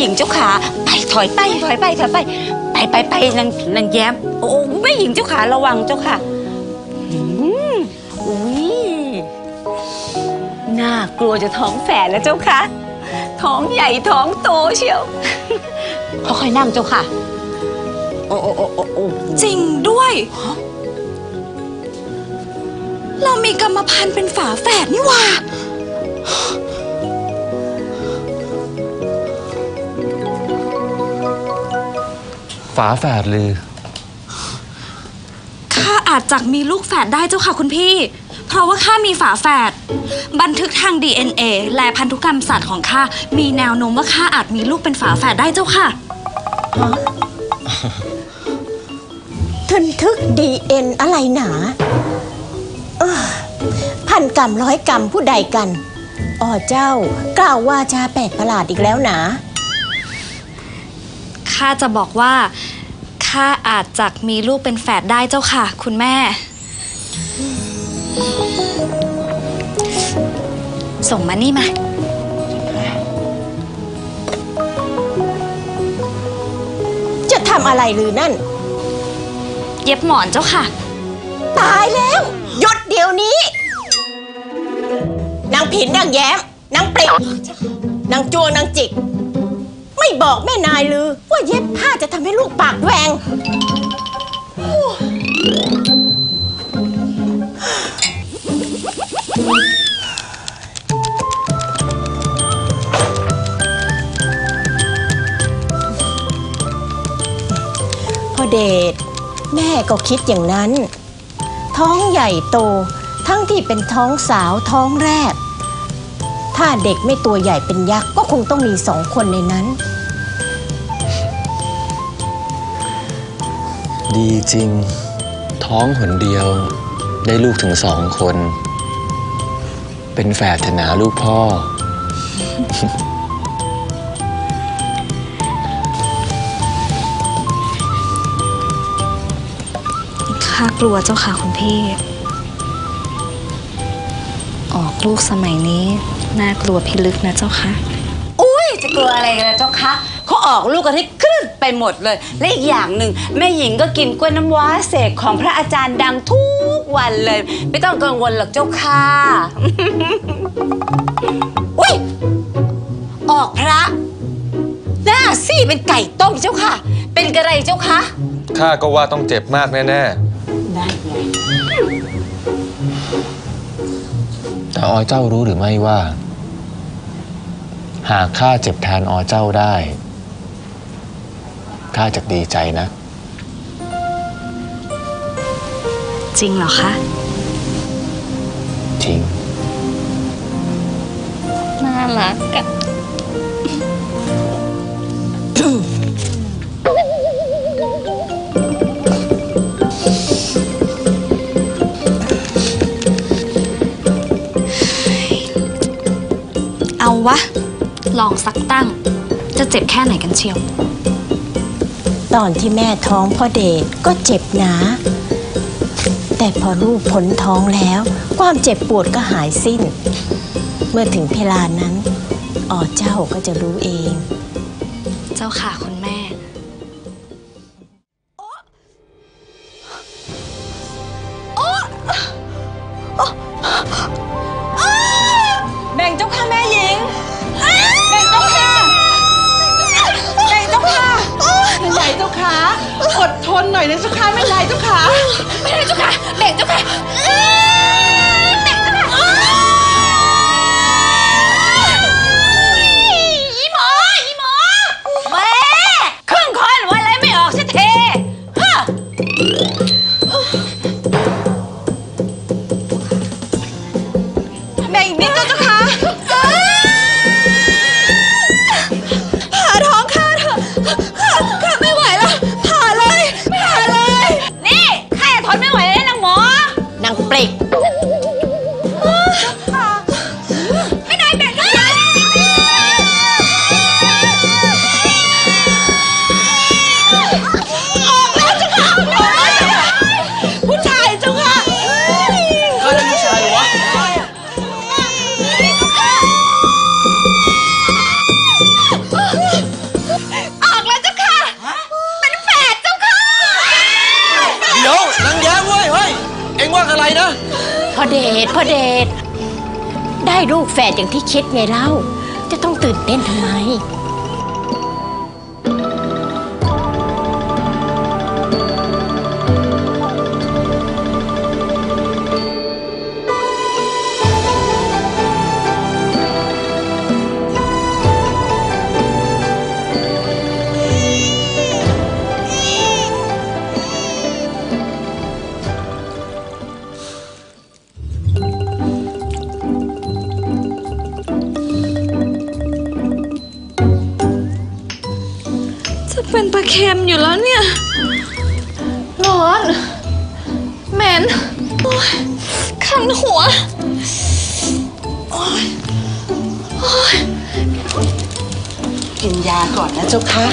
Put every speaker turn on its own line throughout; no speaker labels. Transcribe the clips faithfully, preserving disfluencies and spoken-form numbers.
ญิงเจ้าขาไปถอยไปถอยไปถอยไปไปไปไปนางนางแย้มโอ้แม่หญิงเจ้าขาระวังเจ้าค่ะอุ้ยน่ากลัวจะท้องแฝดแล้วเจ้าค่ะท้องใหญ่ท้องโตเชียวค่อยๆนั่งเจ้าค่ะโอ้โอ้โอ้โอ้โอ้
จริงด้วยเรามีกรรมพันธุ์เป็นฝาแฝดนี่หว่า
ฝาแฝดหรือ
ข้าอาจจะมีลูกแฝดได้เจ้าค่ะคุณพี่เพราะว่าข้ามีฝาแฝดบันทึกทาง ดี เอ็น เอ และพันธุกรรมศาสตร์ของข้ามีแนวโน้มว่าข้าอาจมีลูกเป็นฝาแฝดได้เจ้าค่ะ
บันทึก ดี เอ็น อะไรหนาพันกรรมร้อยกรรมผู้ใดกันอ๋อเจ้ากล่าวว่าชาแปลกประหลาดอีกแล้วหนา
ข้าจะบอกว่าข้าอาจจะมีลูกเป็นแฝดได้เจ้าค่ะคุณแม่ส่งมานี่มา
จะทำอะไรหรือนั่น
เย็บหมอนเจ้าค่ะ
ตายแล้วหยุดเดี๋ยวนี้นางผินนางแย้มนางเปรี้ยวนางจวงนางจิกไม่บอกแม่นายลือว่าเย็บผ้าจะทำให้ลูกปากแหว่งพ่อเดชแม่ก็คิดอย่างนั้นท้องใหญ่โตทั้งที่เป็นท้องสาวท้องแรกถ้าเด็กไม่ตัวใหญ่เป็นยักษ์ก็คงต้องมีสองคนในนั้น
ดีจริงท้องหนเดียวได้ลูกถึงสองคนเป็นแฝดหนาลูกพ่อ
ข้ากลัวเจ้าค่ะคุณพี่ออกลูกสมัยนี้น่ากลัวพิลึกนะเจ้าค่ะ
อุ้ยจะกลัวอะไรกันนะเจ้าคะเขาออกลูกกันให้คลื่นไปหมดเลยและอีกอย่างหนึ่งแม่หญิงก็กินกล้วยน้ำว้าเสกของพระอาจารย์ดังทุกวันเลยไม่ต้องกังวลหรอกเจ้าค่ะอุ้ยออกพระหน้าซี่เป็นไก่ต้มเจ้าค่ะเป็นกระไรเจ้าคะ
ข้าก็ว่าต้องเจ็บมากแน่ๆได้ไงแต่อเจ้ารู้หรือไม่ว่าหากข้าเจ็บแทนอเจ้าได้ข้าจะดีใจนะ
จริงเหรอคะ
จริง
น่ารักอะเอาวะลองสักตั้งจะเจ็บแค่ไหนกันเชียว
ตอนที่แม่ท้องพ่อเดชก็เจ็บหนาแต่พอลูกพ้นท้องแล้วความเจ็บปวดก็หายสิ้นเมื่อถึงเวลานั้นอ๋อเจ้าก็จะรู้เอง
เจ้าค่ะคุณแม่
แบ่งเจ้าค่ะแม่หญิงแบ่งเจ้าค่ะแบ่งเจ้าค่ะไม่ไหวเจ้าค่ะอดทนหน่อยนะเจ้าค่ะไม่ไหวเจ้าค่ะไม่ไหวเจ้าค่ะแบ่งเจ้าค่ะแบ่งเจ้าค่ะอีหมออีหมอแม่ครึ่งคอนว่าอะไรไม่ออกสักทีฮะแบ่งอีกนิดเจ้าค่ะผ่าท้องข้าเถอะข้าไม่ไหวแล้วผ่าเลยผ่าเลยนี่ข้าทนไม่ไหวแล้วนางหมอนางเปรกไม่ได้แบ่งกันออกแล้วเจ้าค่ะออกแล้วเจ้าค่ะผู้ชายเจ้าค่ะก็ได้ผู้ชายวะ
อะไรนะ
พ่อเดชพ่อเดชได้ลูกแฝดอย่างที่คิดไงเล่าจะต้องตื่นเต้นทำไม
เป็นปลาเค็มอยู่แล้วเนี่ยร้อนเหม็นโอ๊ยคันหัวโอ๊ยโอ๊ย
กินยาก่อนนะเจ้าค่ะ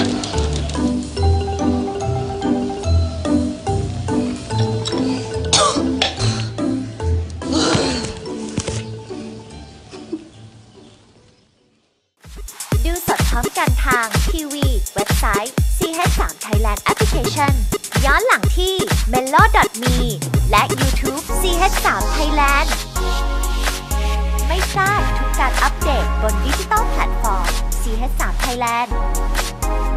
ดูสดพร้อมกันทางทีวีเว็บไซต์ ซี เอช ทรี Thailand Application ย้อนหลังที่ เมโล ดอท มี และ YouTube ซี เอช ทรี Thailand ไม่พลาดทุกการอัปเดตบนดิจิตอลแพลตฟอร์ม ซี เอช ทรี Thailand